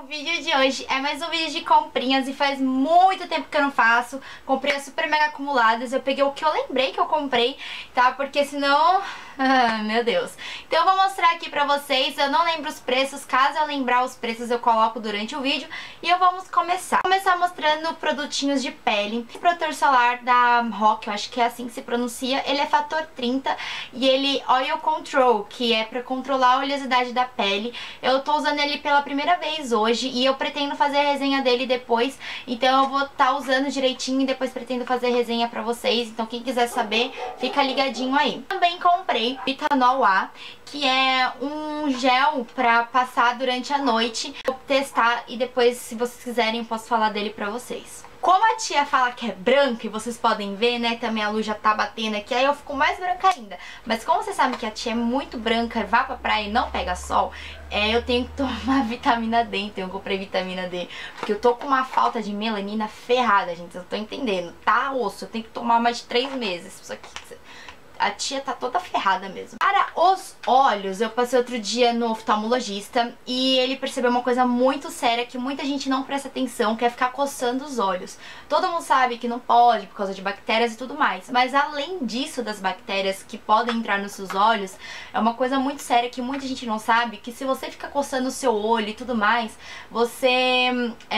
O vídeo de hoje é mais um vídeo de comprinhas e faz muito tempo que eu não faço. Comprei as super mega acumuladas, eu peguei o que eu lembrei que eu comprei, tá? Porque senão... meu Deus. Então eu vou mostrar aqui pra vocês, eu não lembro os preços, caso eu lembrar os preços eu coloco durante o vídeo. E vamos começar. Vou começar mostrando produtinhos de pele. O protetor solar da Rock, eu acho que é assim que se pronuncia, ele é fator 30 e ele Oil Control, que é pra controlar a oleosidade da pele. Eu tô usando ele pela primeira vez hoje e eu pretendo fazer a resenha dele depois, então eu vou estar usando direitinho e depois pretendo fazer a resenha pra vocês, então quem quiser saber, fica ligadinho aí. Também comprei Retinol A, que é um gel pra passar durante a noite. Vou testar e depois, se vocês quiserem, eu posso falar dele pra vocês. Como a tia fala que é branca, e vocês podem ver, né, também a luz já tá batendo aqui, aí eu fico mais branca ainda. Mas como vocês sabem que a tia é muito branca, vá pra praia e não pega sol, eu tenho que tomar vitamina D, então eu comprei vitamina D. Porque eu tô com uma falta de melanina ferrada, gente, vocês não estão entendendo. Tá osso, eu tenho que tomar mais de 3 meses. Isso aqui... A tia tá toda ferrada mesmo. Para os olhos, eu passei outro dia no oftalmologista e ele percebeu uma coisa muito séria que muita gente não presta atenção, que é ficar coçando os olhos. Todo mundo sabe que não pode por causa de bactérias e tudo mais, mas além disso das bactérias que podem entrar nos seus olhos, é uma coisa muito séria que muita gente não sabe, que se você ficar coçando o seu olho e tudo mais, você,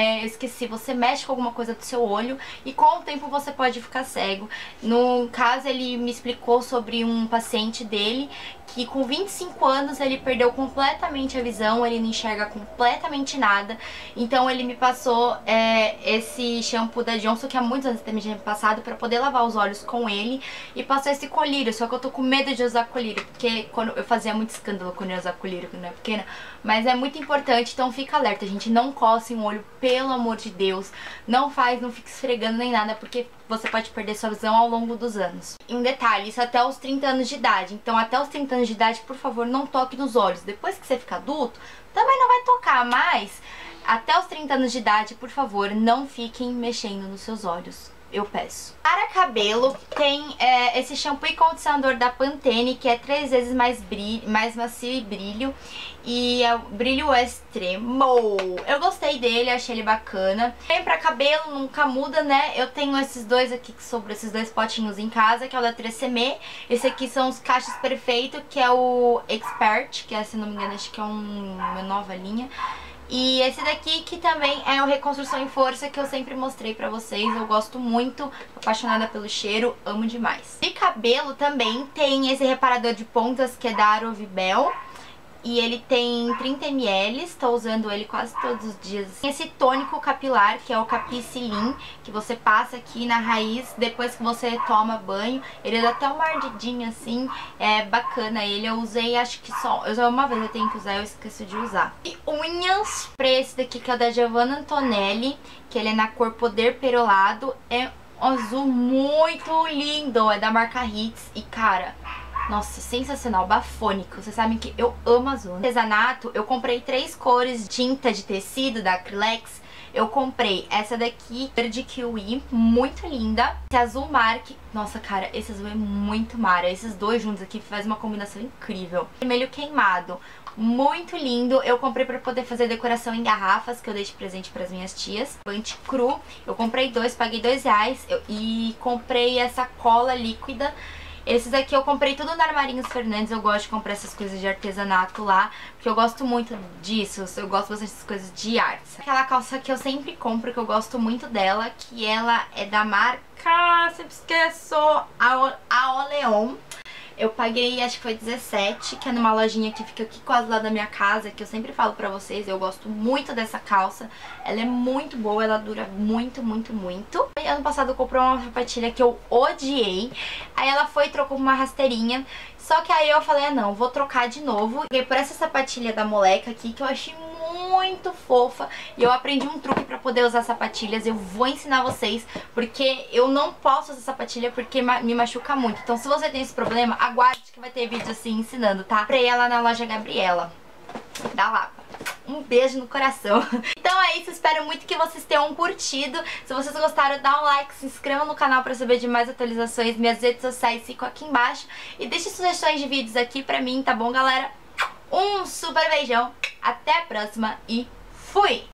você mexe com alguma coisa do seu olho e com o tempo você pode ficar cego. No caso, ele me explicou sobre um paciente dele que com 25 anos ele perdeu completamente a visão, ele não enxerga completamente nada. Então ele me passou esse shampoo da Johnson, que há muitos anos também já me passado, pra poder lavar os olhos com ele. E passou esse colírio, só que eu tô com medo de usar colírio, porque quando eu fazia muito escândalo quando eu ia usar colírio quando eu era pequena. Mas é muito importante, então fica alerta, gente, não coce um olho, pelo amor de Deus. Não fique esfregando nem nada, porque você pode perder sua visão ao longo dos anos. Em detalhe, isso até os 30 anos de idade. Então até os 30 anos de idade, por favor, não toque nos olhos. Depois que você ficar adulto, também não vai tocar, mas até os 30 anos de idade, por favor, não fiquem mexendo nos seus olhos. Eu peço. Para cabelo, tem esse shampoo e condicionador da Pantene, que é 3 vezes mais macio e brilho. E é o brilho extremo. Eu gostei dele, achei ele bacana. Tem pra cabelo, nunca muda, né? Eu tenho esses dois aqui, que sobrou esses dois potinhos em casa, que é o da 3CM. Esse aqui são os cachos perfeitos, que é o Expert, que é, se não me engano, acho que é uma nova linha. E esse daqui que também é o Reconstrução em Força, que eu sempre mostrei pra vocês. Eu gosto muito, apaixonada pelo cheiro, amo demais. De cabelo também tem esse reparador de pontas, que é da Arovibel. E ele tem 30 ml, estou usando ele quase todos os dias. Esse tônico capilar, que é o Capicilin, que você passa aqui na raiz depois que você toma banho. Ele dá até uma ardidinha assim, é bacana ele. Eu usei, acho que só... Eu usei uma vez, eu tenho que usar, eu esqueci de usar. E unhas, pra esse daqui, que é o da Giovanna Antonelli, que ele é na cor Poder Perolado. É um azul muito lindo, é da marca Hits e, cara... Nossa, sensacional, bafônico. Vocês sabem que eu amo azul. Artesanato, eu comprei 3 cores de tinta de tecido da Acrylex. Eu comprei essa daqui, verde kiwi, muito linda. Esse azul Mark, nossa, cara, esse azul é muito mara. Esses dois juntos aqui fazem uma combinação incrível. Vermelho queimado, muito lindo. Eu comprei pra poder fazer decoração em garrafas, que eu dei de presente pras minhas tias. Anti-cru, eu comprei 2, paguei R$2. E comprei essa cola líquida. Esses aqui eu comprei tudo na Armarinhos Fernandes. Eu gosto de comprar essas coisas de artesanato lá, porque eu gosto muito disso. Eu gosto bastante dessas coisas de artes. Aquela calça que eu sempre compro, que eu gosto muito dela, que ela é da marca... sempre esqueço... a Oleon. Eu paguei, acho que foi 17, que é numa lojinha que fica aqui quase lá da minha casa, que eu sempre falo pra vocês, eu gosto muito dessa calça. Ela é muito boa, ela dura muito, muito, muito. E ano passado eu comprei uma sapatilha que eu odiei, aí ela foi e trocou uma rasteirinha. Só que aí eu falei, ah não, vou trocar de novo. Peguei por essa sapatilha da Moleca aqui, que eu achei muito fofa. E eu aprendi um truque pra poder usar sapatilhas. Eu vou ensinar vocês, porque eu não posso usar sapatilha porque me machuca muito. Então se você tem esse problema, aguarde que vai ter vídeo assim ensinando, tá? Comprei ela na loja Gabriela da Lapa. Um beijo no coração. Então é isso, espero muito que vocês tenham curtido. Se vocês gostaram, dá um like, se inscreva no canal pra saber de mais atualizações. Minhas redes sociais ficam aqui embaixo. E deixe sugestões de vídeos aqui pra mim, tá bom, galera? Um super beijão, até a próxima e fui!